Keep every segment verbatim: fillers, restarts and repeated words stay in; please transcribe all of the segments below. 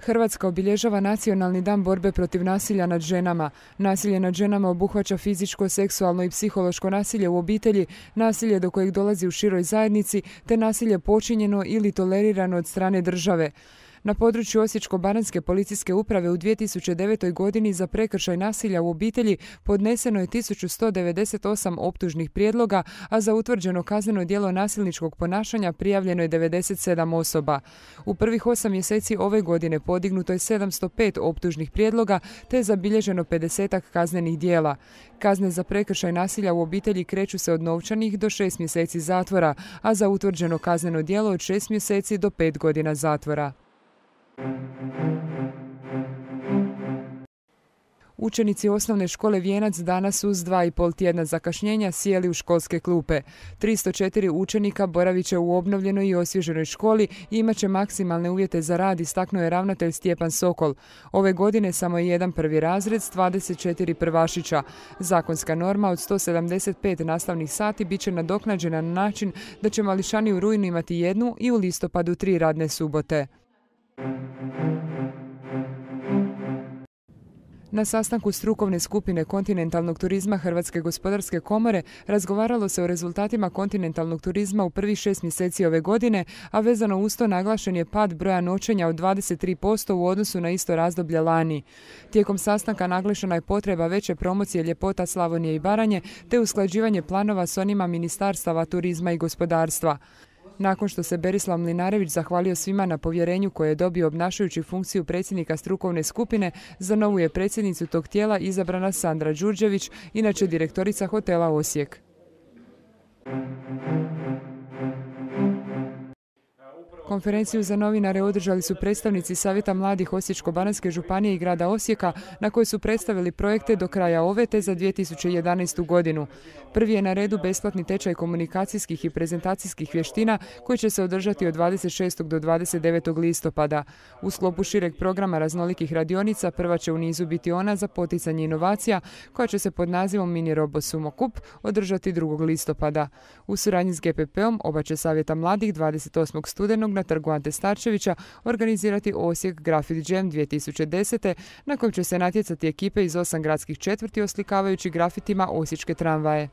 Hrvatska obilježava Nacionalni dan borbe protiv nasilja nad ženama. Nasilje nad ženama obuhvaća fizičko, seksualno i psihološko nasilje u obitelji, nasilje do kojeg dolazi u široj zajednici, te nasilje počinjeno ili tolerirano od strane države. Na području Osječko-baranjske policijske uprave u dvije tisuće devetoj. godini za prekršaj nasilja u obitelji podneseno je tisuću sto devedeset osam optužnih prijedloga, a za utvrđeno kazneno djelo nasilničkog ponašanja prijavljeno je devedeset sedam osoba. U prvih osam mjeseci ove godine podignuto je sedamsto pet optužnih prijedloga, te je zabilježeno pedesetak kaznenih djela. Kazne za prekršaj nasilja u obitelji kreću se od novčanih do šest mjeseci zatvora, a za utvrđeno kazneno djelo od šest mjeseci do pet godina zatvora. Učenici osnovne škole Vijenac danas uz dva i pol tjedna zakašnjenja sjeli u školske klupe. tristo četiri učenika boravit će u obnovljenoj i osvježenoj školi i imat će maksimalne uvjete za rad, istaknuo je ravnatelj Stjepan Sokol. Ove godine samo je jedan prvi razred s dvadeset četiri prvašića. Zakonska norma od sto sedamdeset pet nastavnih sati bit će nadoknađena na način da će mališani u rujnu imati jednu i u listopadu tri radne subote. Na sastanku strukovne skupine kontinentalnog turizma Hrvatske gospodarske komore razgovaralo se o rezultatima kontinentalnog turizma u prvih šest mjeseci ove godine, a vezano uz to naglašen je pad broja noćenja od dvadeset tri posto u odnosu na isto razdoblje lani. Tijekom sastanka naglašena je potreba veće promocije ljepota Slavonije i Baranje te usklađivanje planova s onima ministarstava turizma i gospodarstva. Nakon što se Berislav Mlinarević zahvalio svima na povjerenju koje je dobio obnašajući funkciju predsjednika strukovne skupine, za novu je predsjednicu tog tijela izabrana Sandra Đurđević, inače direktorica hotela Osijek. Konferenciju za novinare održali su predstavnici Savjeta mladih Osječko-baranjske županije i grada Osijeka, na kojoj su predstavili projekte do kraja ove te za dvije tisuće jedanaestu. godinu. Prvi je na redu besplatni tečaj komunikacijskih i prezentacijskih vještina koji će se održati od dvadeset šestog do dvadeset devetog listopada. U sklopu šireg programa raznolikih radionica prva će u nizu biti ona za poticanje inovacija koja će se pod nazivom Mini Robo Sumokup održati drugog listopada. U suradnji s G P P-om oba će Savjeta mladih dvadeset osmog studenog na trgu Ante Starčevića organizirati Osijek Grafit Jam dvije tisuće desete. na kojem će se natjecati ekipe iz osam gradskih četvrti oslikavajući grafitima osječke tramvaje.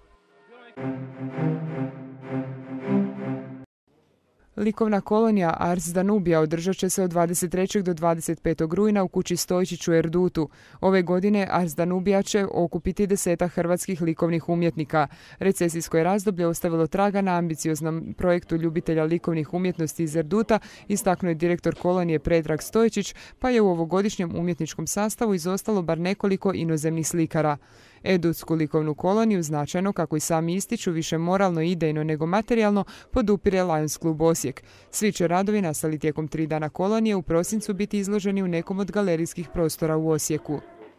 Likovna kolonija Ars Danubija održat će se od dvadeset trećeg do dvadeset petog rujna u kući Stojčić u Erdutu. Ove godine Ars Danubija će okupiti desetak hrvatskih likovnih umjetnika. Recesijsko je razdoblje ostavilo traga na ambicioznom projektu ljubitelja likovnih umjetnosti iz Erduta, istaknuo je direktor kolonije Predrag Stojčić, pa je u ovogodišnjem umjetničkom sastavu izostalo bar nekoliko inozemnih slikara. Erdutsku likovnu koloniju značajno, kako i sami ističu, više moralno i idejno nego materijalno, podupire Lions Klub Osijek. Svi će radovi nastali tijekom tri dana kolonije u prosincu biti izloženi u nekom od galerijskih prostora u Osijeku.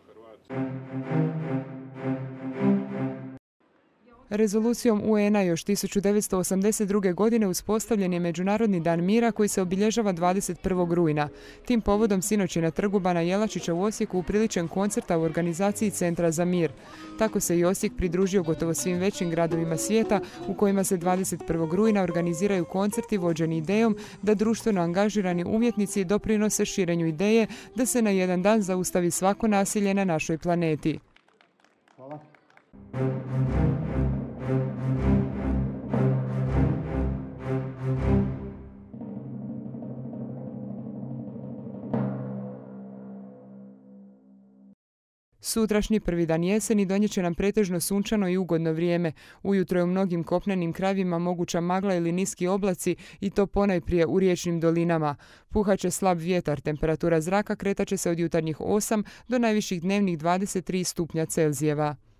Rezolucijom U N-a još tisuću devetsto osamdeset druge. godine uspostavljen je Međunarodni dan mira koji se obilježava dvadeset prvog rujna. Tim povodom sinoć je na trgu Bana Jelačića u Osijeku upriličen koncert u organizaciji Centra za mir. Tako se i Osijek pridružio gotovo svim većim gradovima svijeta u kojima se dvadeset prvog rujna organiziraju koncerti vođeni idejom da društveno angažirani umjetnici doprinose širenju ideje da se na jedan dan zaustavi svako nasilje na našoj planeti. Hvala. Sutrašnji prvi dan jeseni donijet će nam pretežno sunčano i ugodno vrijeme. Ujutro je u mnogim kopnenim krajevima moguća magla ili niski oblaci i to ponajprije u riječnim dolinama. Puhat će slab vjetar, temperatura zraka kretat će se od jutarnjih osam do najviših dnevnih dvadeset tri stupnja Celzijeva.